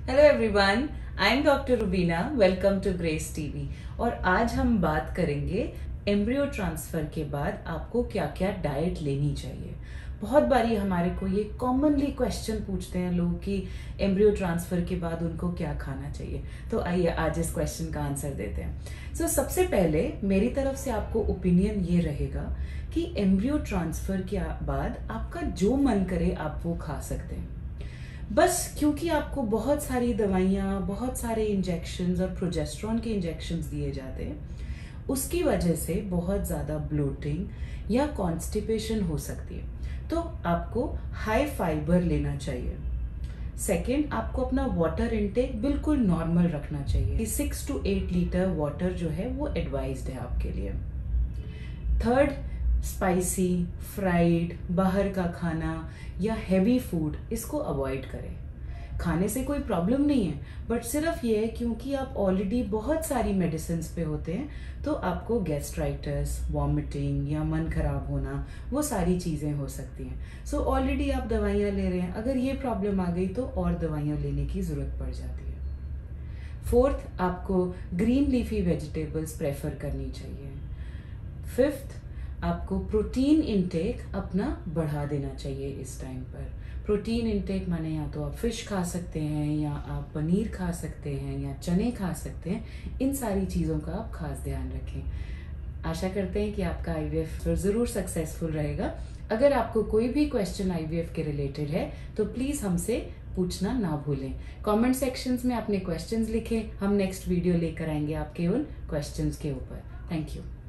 Hello everyone, I am doctor Rubina. Welcome to Grace TV. और आज हम बात करेंगे एम्ब्रियो ट्रांसफर के बाद आपको क्या क्या डाइट लेनी चाहिए। बहुत बारी हमारे को ये कॉमनली क्वेश्चन पूछते हैं लोग कि एम्ब्रियो ट्रांसफर के बाद उनको क्या खाना चाहिए। तो आइए आज इस क्वेश्चन का आंसर देते हैं। सबसे पहले मेरी तरफ से आपको ओपिनियन ये रहेगा कि एम्ब्रियो ट्रांसफर के बाद आपका जो मन करे आप वो खा सकते हैं। बस क्योंकि आपको बहुत सारी दवाइयाँ, बहुत सारे इंजेक्शंस और प्रोजेस्टेरॉन के इंजेक्शंस दिए जाते हैं, उसकी वजह से बहुत ज़्यादा ब्लोटिंग या कॉन्स्टिपेशन हो सकती है। तो आपको हाई फाइबर लेना चाहिए। सेकेंड, आपको अपना वाटर इनटेक बिल्कुल नॉर्मल रखना चाहिए। 6 to 8 लीटर वाटर जो है वो एडवाइज्ड है आपके लिए। थर्ड, स्पाइसी, फ्राइड, बाहर का खाना या हैवी फूड इसको अवॉइड करें। खाने से कोई प्रॉब्लम नहीं है, बट सिर्फ ये है क्योंकि आप ऑलरेडी बहुत सारी मेडिसिन पे होते हैं तो आपको गैस्ट्राइटिस, वॉमिटिंग या मन खराब होना, वो सारी चीज़ें हो सकती हैं। ऑलरेडी आप दवाइयाँ ले रहे हैं, अगर ये प्रॉब्लम आ गई तो और दवाइयाँ लेने की ज़रूरत पड़ जाती है। फोर्थ, आपको ग्रीन लीफी वेजिटेबल्स प्रेफर करनी चाहिए। फिफ्थ, आपको प्रोटीन इनटेक अपना बढ़ा देना चाहिए इस टाइम पर। प्रोटीन इनटेक माने या तो आप फिश खा सकते हैं, या आप पनीर खा सकते हैं, या चने खा सकते हैं। इन सारी चीज़ों का आप खास ध्यान रखें। आशा करते हैं कि आपका आईवीएफ ज़रूर सक्सेसफुल रहेगा। अगर आपको कोई भी क्वेश्चन आईवीएफ के रिलेटेड है तो प्लीज़ हमसे पूछना ना भूलें। कमेंट सेक्शंस में अपने क्वेश्चंस लिखें, हम नेक्स्ट वीडियो लेकर आएंगे आपके उन क्वेश्चंस के ऊपर। Thank you.